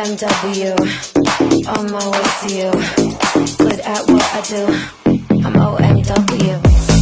OMW, on my way to you. Good at what I do. I'm OMW.